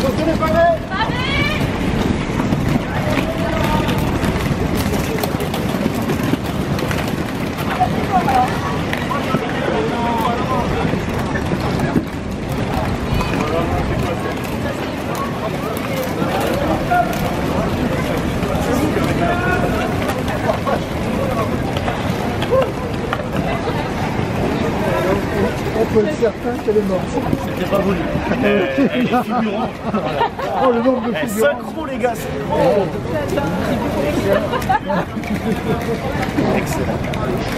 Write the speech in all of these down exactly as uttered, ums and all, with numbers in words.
On peut être certain qu'elle est morte. C'était pas voulu. Euh, elle est figurante. Oh, le nombre de Eh, figurants. synchro les gars, c'est trop. Excellent.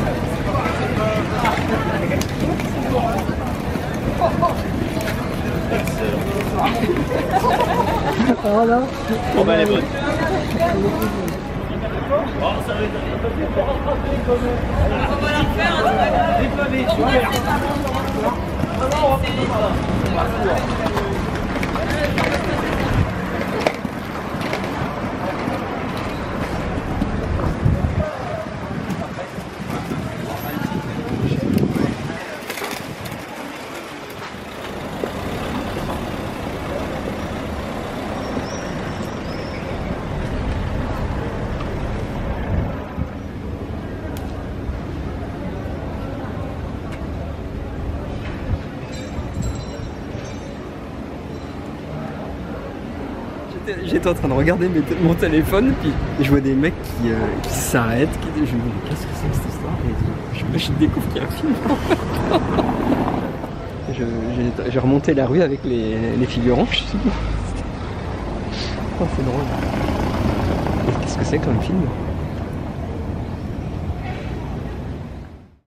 Ah là. Bon bah elle est bonne. Oh, ça va être... On va la refaire, hein, c'est pas grave. Des pavés, super. J'étais en train de regarder mes, mon téléphone, puis je vois des mecs qui, euh, qui s'arrêtent, qui je me dis mais qu'est-ce que c'est que cette histoire? Et je, je découvre qu'il y a un film. je, j'ai remonté la rue avec les, les figurants, je suis dit, oh, c'est drôle. Qu'est-ce que c'est comme film?